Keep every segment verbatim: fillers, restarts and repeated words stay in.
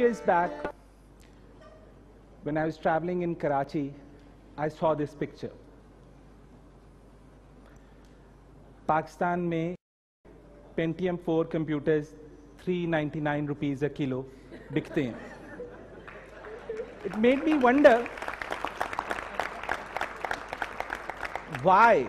years back, when I was traveling in Karachi, I saw this picture. Pakistan में Pentium four computers three ninety-nine rupees a kilo बिकते हैं. It made me wonder why,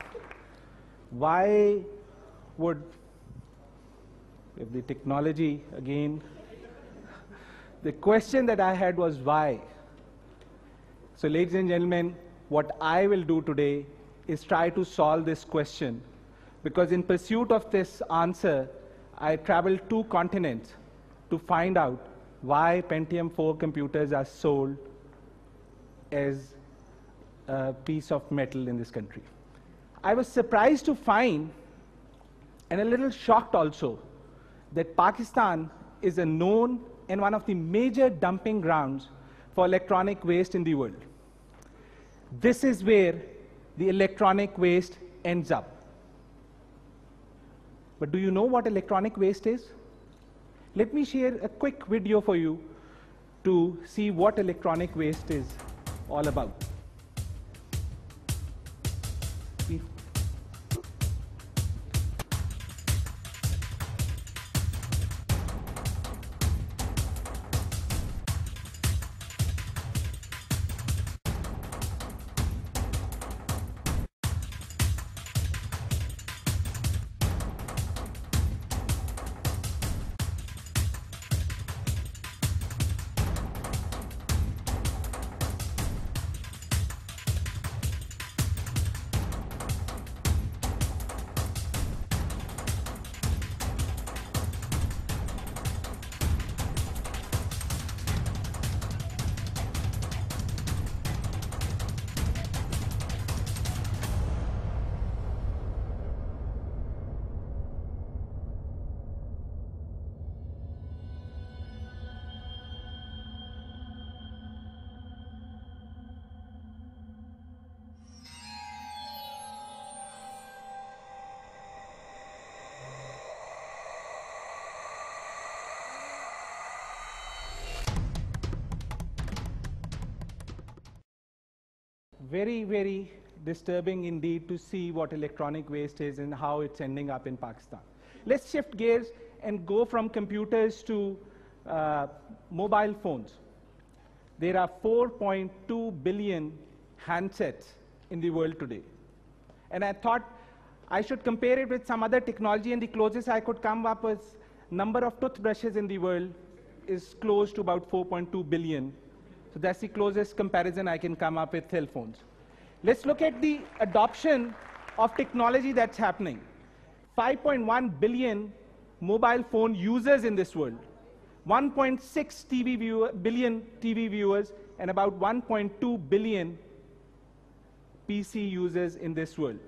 why would, if the technology again, the question that I had was why. So ladies and gentlemen, what I will do today is try to solve this question, because in pursuit of this answer, I traveled two continents to find out why Pentium four computers are sold as a piece of metal in this country. I was surprised to find, and a little shocked also, that Pakistan is a known and one of the major dumping grounds for electronic waste in the world. This is where the electronic waste ends up. But do you know what electronic waste is? Let me share a quick video for you to see what electronic waste is all about. Please. Very, very disturbing indeed to see what electronic waste is and how it's ending up in Pakistan. Let's shift gears and go from computers to uh, mobile phones. There are four point two billion handsets in the world today. And I thought I should compare it with some other technology, and the closest I could come up with number of toothbrushes in the world is close to about four point two billion. So that's the closest comparison I can come up with cell phones. Let's look at the adoption of technology that's happening. five point one billion mobile phone users in this world, one point six T V viewer, billion T V viewers, and about one point two billion P C users in this world.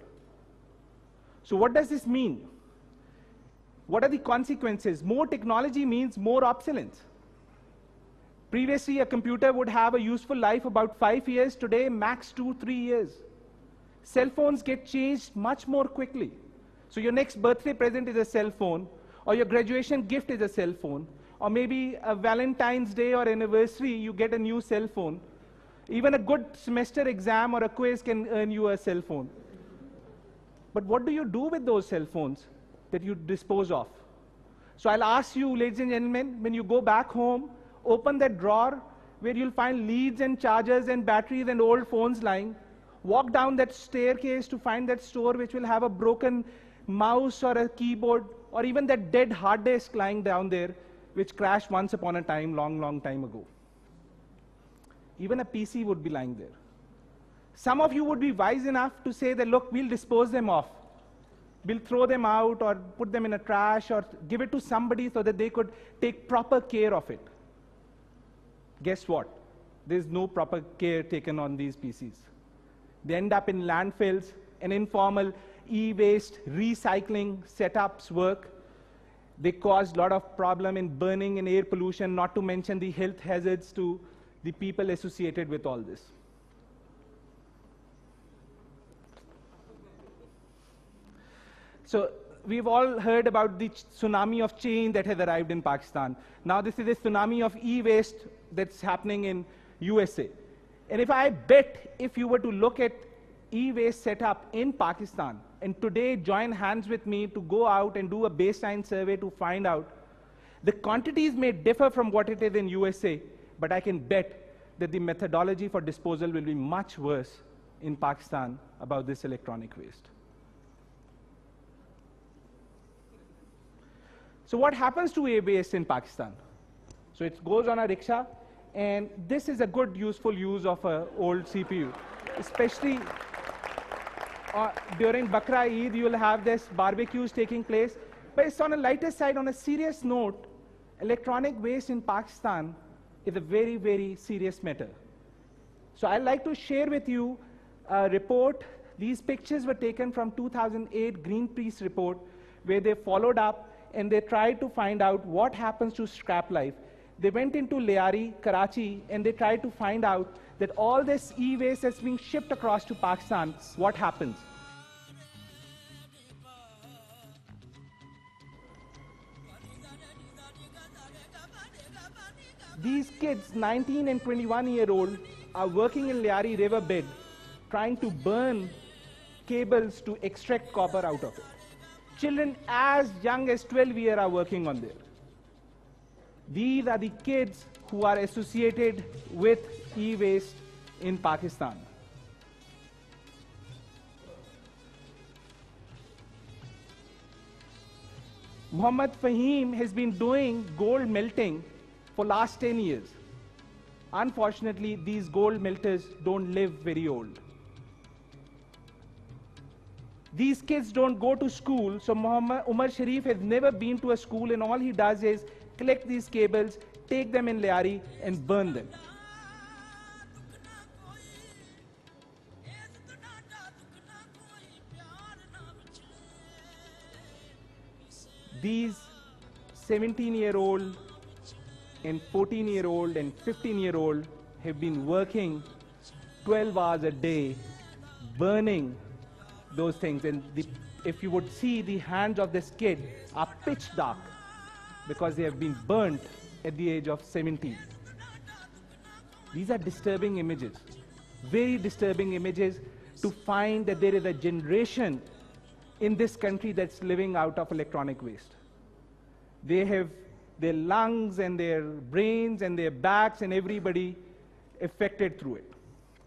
So what does this mean? What are the consequences? More technology means more obsolescence. Previously, a computer would have a useful life about five years. Today, max two, three years. Cell phones get changed much more quickly. So your next birthday present is a cell phone, or your graduation gift is a cell phone, or maybe a Valentine's Day or anniversary, you get a new cell phone. Even a good semester exam or a quiz can earn you a cell phone. But what do you do with those cell phones that you dispose of? So I'll ask you, ladies and gentlemen, when you go back home, open that drawer where you'll find leads and chargers and batteries and old phones lying. Walk down that staircase to find that store which will have a broken mouse or a keyboard, or even that dead hard disk lying down there which crashed once upon a time, long, long time ago. Even a P C would be lying there. Some of you would be wise enough to say that, look, we'll dispose them off. We'll throw them out or put them in a trash or give it to somebody so that they could take proper care of it. Guess what? There's no proper care taken on these P Cs. They end up in landfills, and informal e-waste recycling setups work. They cause a lot of problem in burning and air pollution, not to mention the health hazards to the people associated with all this. So we've all heard about the tsunami of change that has arrived in Pakistan. Now this is a tsunami of e-waste that's happening in U S A. And if I bet, if you were to look at e-waste setup in Pakistan, and today join hands with me to go out and do a baseline survey to find out, the quantities may differ from what it is in U S A, but I can bet that the methodology for disposal will be much worse in Pakistan about this electronic waste. So what happens to e-waste in Pakistan? So it goes on a rickshaw, and this is a good useful use of an old C P U. Especially uh, during Bakra Eid, you'll have this barbecues taking place. But it's on a lighter side, on a serious note, electronic waste in Pakistan is a very, very serious matter. So I'd like to share with you a report. These pictures were taken from two thousand eight Greenpeace report, where they followed up and they tried to find out what happens to scrap life. They went into Lyari, Karachi, and they tried to find out that all this e-waste that's being shipped across to Pakistan, what happens? These kids, nineteen and twenty-one year old, are working in Lyari riverbed, trying to burn cables to extract copper out of it. Children as young as twelve years are working on there. These are the kids who are associated with e-waste in Pakistan. Muhammad Fahim has been doing gold melting for last ten years. Unfortunately, these gold melters don't live very old. These kids don't go to school, so Muhammad Umar Sharif has never been to a school, and all he does is collect these cables, take them in Lyari, and burn them. These seventeen year old and fourteen year old and fifteen year old have been working twelve hours a day, burning those things. And the, if you would see, the hands of this kid are pitch dark because they have been burnt at the age of seventeen. These are disturbing images, very disturbing images, to find that there is a generation in this country that's living out of electronic waste. They have their lungs and their brains and their backs and everybody affected through it.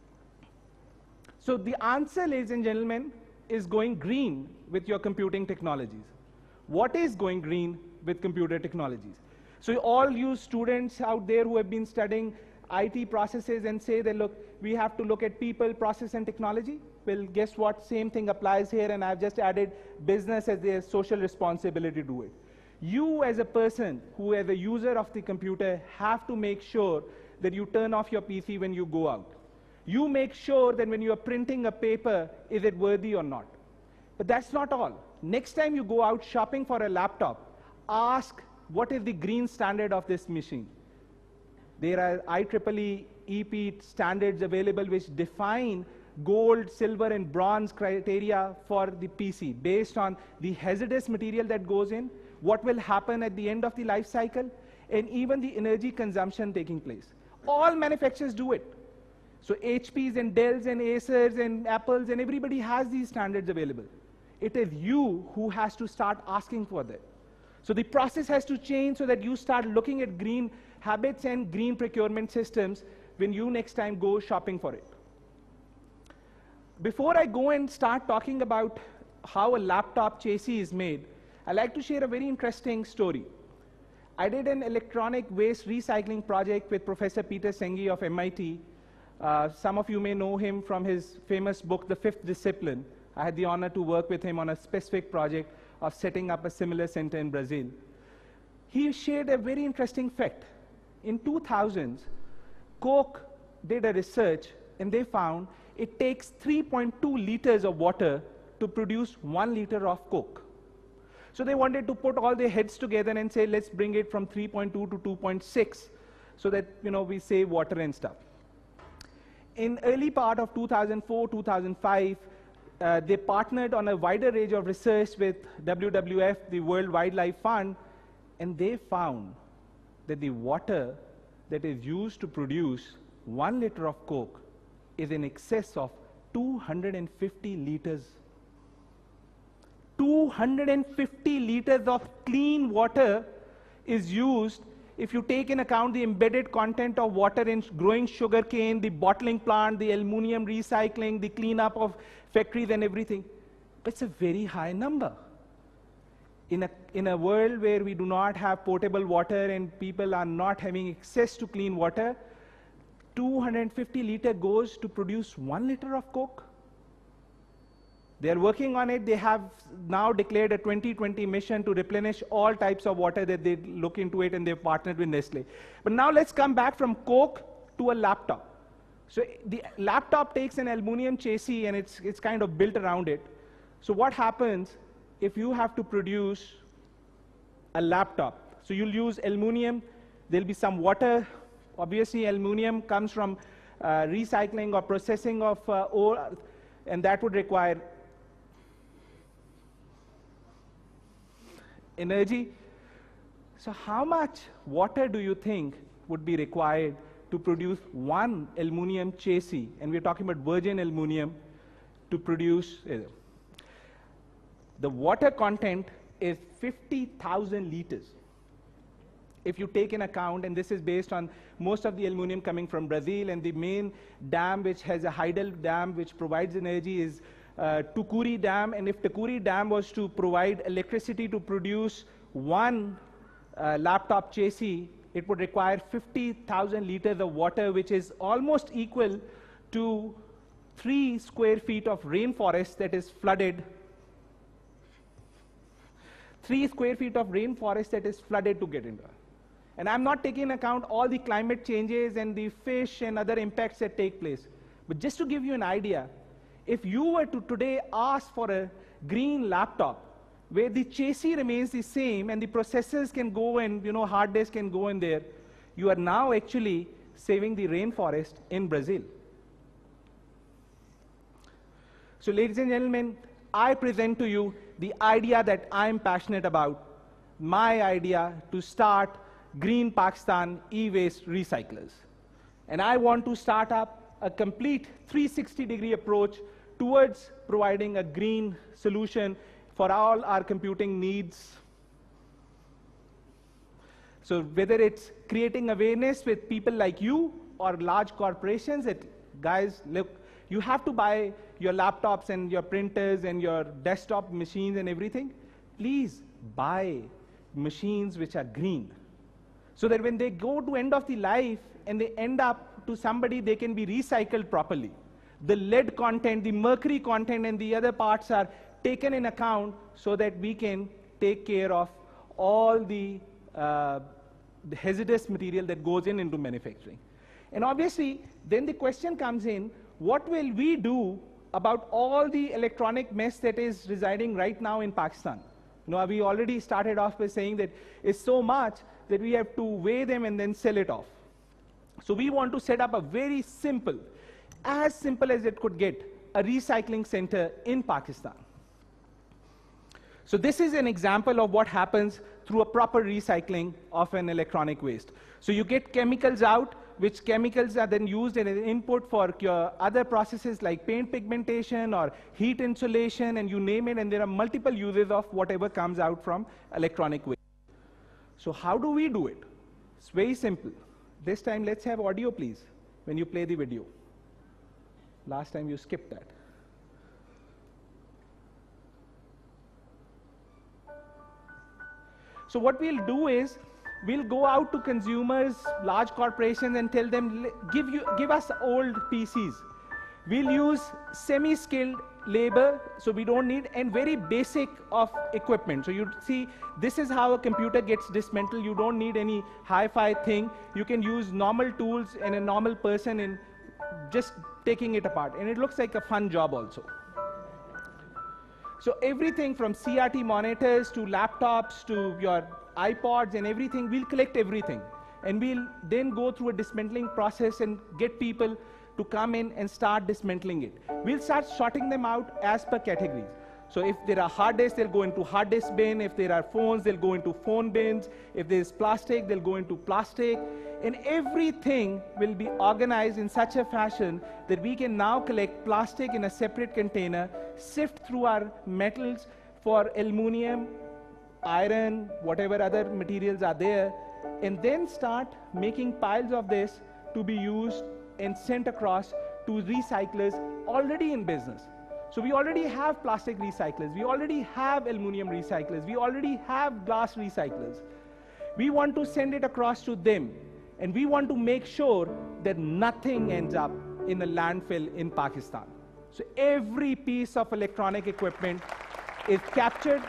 So the answer, ladies and gentlemen, is going green with your computing technologies. What is going green with computer technologies? So all you students out there who have been studying I T processes and say that, look, we have to look at people, process, and technology. Well, guess what? Same thing applies here, and I've just added business as their social responsibility to it. You as a person who as a user of the computer have to make sure that you turn off your P C when you go out. You make sure that when you are printing a paper, is it worthy or not? But that's not all. Next time you go out shopping for a laptop, ask what is the green standard of this machine. There are I triple E, E P standards available which define gold, silver, and bronze criteria for the P C based on the hazardous material that goes in, what will happen at the end of the life cycle, and even the energy consumption taking place. All manufacturers do it. So H Ps and Dells and Acers and Apples and everybody has these standards available. It is you who has to start asking for that. So the process has to change so that you start looking at green habits and green procurement systems when you next time go shopping for it. Before I go and start talking about how a laptop chassis is made, I'd like to share a very interesting story. I did an electronic waste recycling project with Professor Peter Senge of M I T. Uh, some of you may know him from his famous book, The Fifth Discipline. I had the honor to work with him on a specific project of setting up a similar center in Brazil. He shared a very interesting fact. In two thousands, Coke did a research, and they found it takes three point two liters of water to produce one liter of Coke. So they wanted to put all their heads together and say, let's bring it from three point two to two point six so that, you know, we save water and stuff. In early part of two thousand four, two thousand five, uh, they partnered on a wider range of research with W W F, the World Wildlife Fund, and they found that the water that is used to produce one liter of Coke is in excess of two hundred fifty liters. two hundred fifty liters of clean water is used if you take in account the embedded content of water in growing sugarcane, the bottling plant, the aluminum recycling, the cleanup of factories and everything. It's a very high number. In a, in a world where we do not have potable water and people are not having access to clean water, two hundred fifty liters goes to produce one liter of Coke. They are working on it. They have now declared a twenty twenty mission to replenish all types of water that they look into it, and they've partnered with Nestle. But now let's come back from Coke to a laptop. So the laptop takes an aluminum chassis and it's, it's kind of built around it. So what happens if you have to produce a laptop? So you'll use aluminum, there'll be some water. Obviously aluminum comes from uh, recycling or processing of uh, ore, and that would require energy. So how much water do you think would be required to produce one aluminum chassis? And we're talking about virgin aluminum to produce. Uh, the water content is fifty thousand liters. If you take in account, and this is based on most of the aluminum coming from Brazil, and the main dam which has a hydel dam which provides energy is uh, Tucuri Dam, and if Tucuri Dam was to provide electricity to produce one uh, laptop chassis, it would require fifty thousand liters of water, which is almost equal to three square feet of rainforest that is flooded. Three square feet of rainforest that is flooded to get into. And I'm not taking into account all the climate changes and the fish and other impacts that take place. But just to give you an idea, if you were to today ask for a green laptop where the chassis remains the same and the processors can go and, you know, hard disk can go in there, you are now actually saving the rainforest in Brazil. So ladies and gentlemen, I present to you the idea that I'm passionate about, my idea to start Green Pakistan e-waste recyclers. And I want to start up a complete three sixty degree approach towards providing a green solution for all our computing needs. So whether it's creating awareness with people like you or large corporations that, guys, look, you have to buy your laptops and your printers and your desktop machines and everything. Please buy machines which are green, so that when they go to end of the life and they end up to somebody, they can be recycled properly. The lead content, the mercury content, and the other parts are taken in account so that we can take care of all the, uh, the hazardous material that goes in into manufacturing. And obviously, then the question comes in, what will we do about all the electronic mess that is residing right now in Pakistan? You know, we already started off by saying that it's so much that we have to weigh them and then sell it off. So we want to set up a very simple, as simple as it could get, a recycling center in Pakistan. So this is an example of what happens through a proper recycling of an electronic waste. So you get chemicals out, which chemicals are then used as an input for your other processes like paint pigmentation or heat insulation, and you name it, and there are multiple uses of whatever comes out from electronic waste. So how do we do it? It's very simple. This time let's have audio, please, when you play the video. Last time you skipped that. So what we'll do is, we'll go out to consumers, large corporations, and tell them, give, you, give us old P Cs. We'll use semi-skilled labor, so we don't need, and very basic of equipment. So you see, this is how a computer gets dismantled. You don't need any hi-fi thing. You can use normal tools and a normal person in just taking it apart. And it looks like a fun job also. So everything from C R T monitors to laptops to your iPods and everything, we'll collect everything. And we'll then go through a dismantling process and get people to come in and start dismantling it. We'll start sorting them out as per categories. So if there are hard disks, they'll go into hard disk bin. If there are phones, they'll go into phone bins. If there's plastic, they'll go into plastic. And everything will be organized in such a fashion that we can now collect plastic in a separate container, sift through our metals for aluminum, iron, whatever other materials are there, and then start making piles of this to be used and sent across to recyclers already in business. So we already have plastic recyclers, we already have aluminum recyclers, we already have glass recyclers. We want to send it across to them, and we want to make sure that nothing ends up in a landfill in Pakistan. So every piece of electronic equipment is captured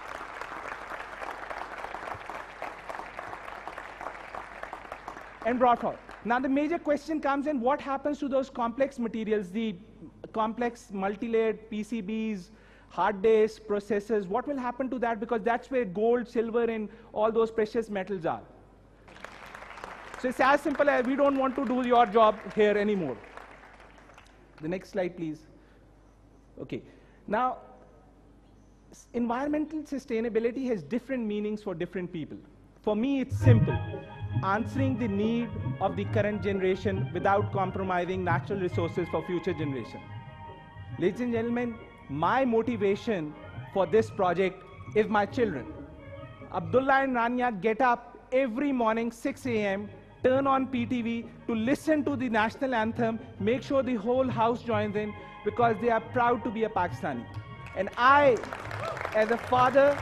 and brought forward. Now the major question comes in, what happens to those complex materials, the complex multi-layered P C Bs, hard disks, processors? What will happen to that? Because that's where gold, silver, and all those precious metals are. So it's as simple as we don't want to do your job here anymore. The next slide, please. Okay. Now, environmental sustainability has different meanings for different people. For me, it's simple. Answering the need of the current generation without compromising natural resources for future generation. Ladies and gentlemen, my motivation for this project is my children. Abdullah and Rania get up every morning six A M, turn on P T V to listen to the national anthem, make sure the whole house joins in because they are proud to be a Pakistani. And I, as a father,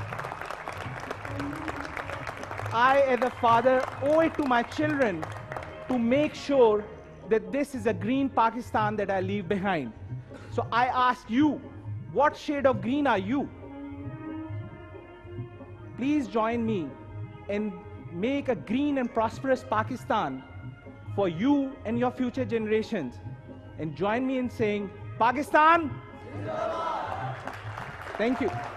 I, as a father, owe it to my children to make sure that this is a green Pakistan that I leave behind. So I ask you, what shade of green are you? Please join me and make a green and prosperous Pakistan for you and your future generations. And join me in saying, Pakistan! Thank you.